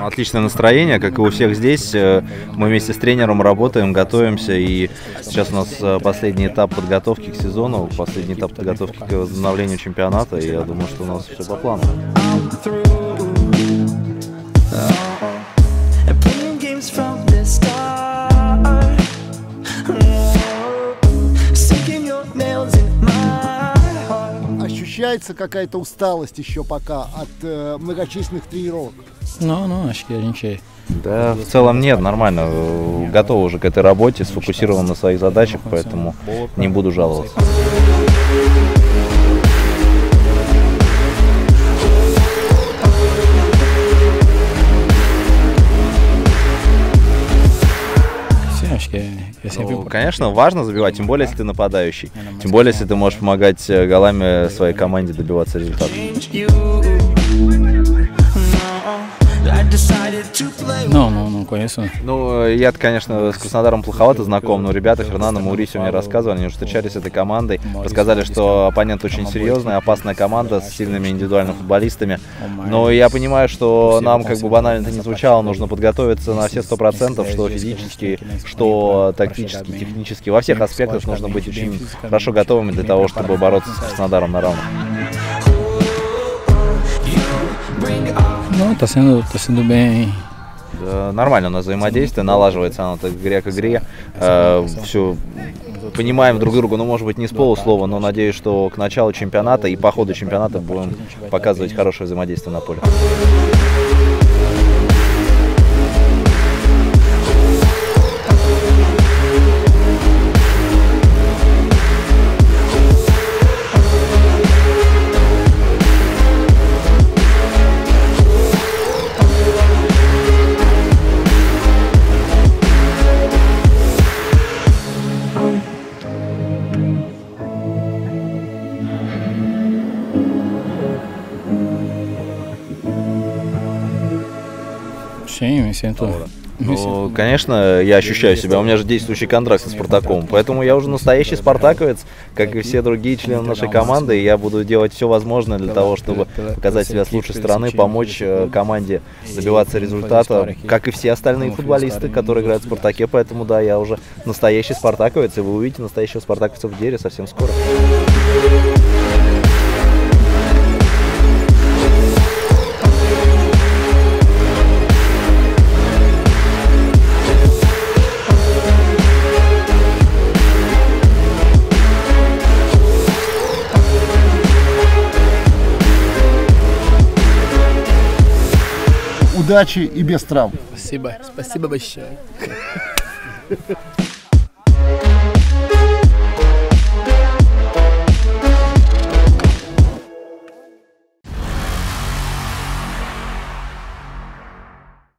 Отличное настроение, как и у всех здесь. Мы вместе с тренером работаем, готовимся. И сейчас у нас последний этап подготовки к сезону, последний этап подготовки к возобновлению чемпионата. И я думаю, что у нас все по плану. Ощущается какая-то усталость еще пока от многочисленных тренировок? Acho que a gente... Да, в целом нет, нормально. Готовы уже к этой работе, сфокусирован на своих задачах, поэтому не буду жаловаться. Ну, конечно, важно забивать, тем более, если ты нападающий. Тем более, если ты можешь помогать голами своей команде добиваться результата. Não conheço. Ну, я, конечно, с Краснодаром плоховато знаком, но ребята, Фернандо, Маурисио мне рассказывали, они уже встречались с этой командой, рассказали, что оппонент очень серьезная, опасная команда с сильными индивидуальными футболистами. Но я понимаю, что нам, как бы банально это не звучало, нужно подготовиться на все 100%, что физически, что тактически, технически, во всех аспектах нужно быть очень хорошо готовыми для того, чтобы бороться с Краснодаром на равных. Não, tá sendo bem. Нормально у нас взаимодействие, налаживается оно так игре к игре. Все понимаем друг друга, ну, может быть, не с полуслова, но надеюсь, что к началу чемпионата и по ходу чемпионата будем показывать хорошее взаимодействие на поле. Ну, конечно, я ощущаю себя. У меня же действующий контракт со Спартаком, поэтому я уже настоящий спартаковец, как и все другие члены нашей команды. И я буду делать все возможное для того, чтобы показать себя с лучшей стороны, помочь команде добиваться результата, как и все остальные футболисты, которые играют в Спартаке. Поэтому, да, я уже настоящий спартаковец, и вы увидите настоящего спартаковца в деле совсем скоро. Удачи и без травм. Спасибо большое.